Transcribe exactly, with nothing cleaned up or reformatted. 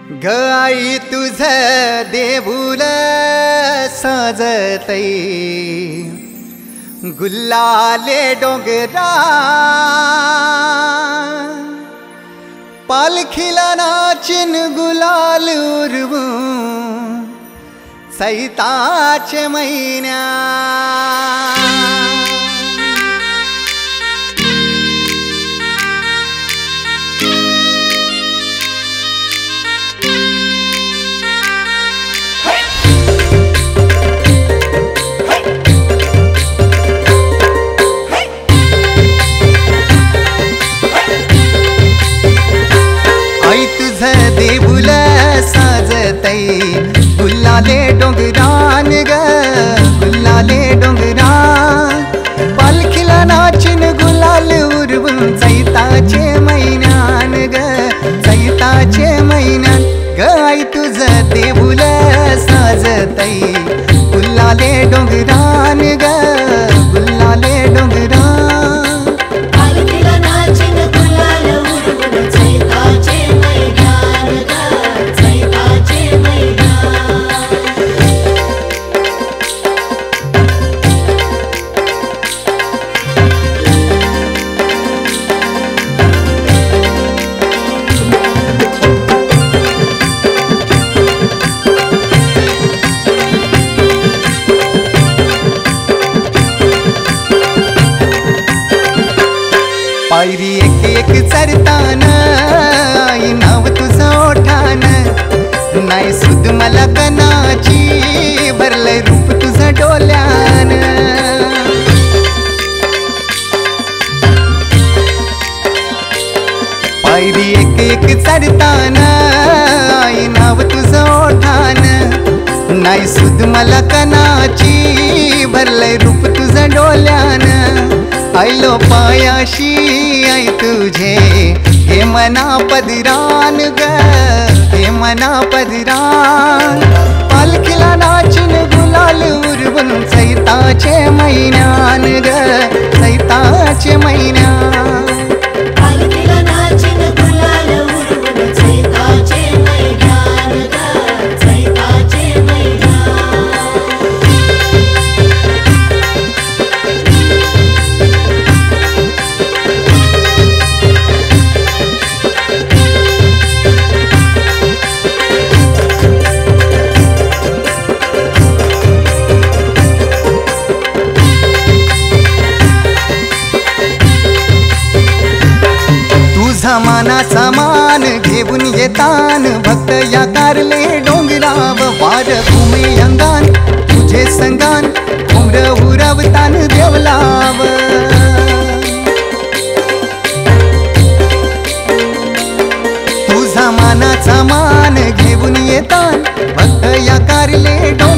ग आई तुझ देऊळ सजतई गुलाले डोंगरा पालखीला नाचिन गुलाल उरवू सैताचे महिन्या आई तुझ देऊळ साजतई गुलाले डोंगरान ग गुलाले डोंगरान पालखीला नाचिन गुलाल उरवून चैताचे महिन्यान ग चैताचे महिन्यान ग आई तुझ देऊळ साजतई गुलाले डोंगरान ग गुलाले डोंगरान पालखीला नाचिन गुलाल उरवून चैताचे महिन्यान ग चैताचे महिन्यान पायरी एक एक चरतान आई नाव तुझं ओठान नाही सुद मला कनाची भरलंय रूप तुझं डोल्यान पायरी एक एक चरतान आई नाव तुझं ओठान नाही सुद मला कनाची भरलंय रूप तुझं डोल्यान आयलो पायाशी आई तुझे हे मना पदरान ग हे मना पदरान पालखीला नाचिन गुलाल उरवून चैताचे महिन्यान ग चैताचे महिन्यान पालखीला नाचिन गुलाल उरवून चैताचे महिन्यान ग चैताचे महिन्यान मानाचा मान घेऊन येतान भक्त या कारले डोंगराव वार घुमे अंगान तुझे संगान उमर उरवतान देवलाव तुझा मानाचा मान घेऊन येतान भक्त या कारले डोंगराव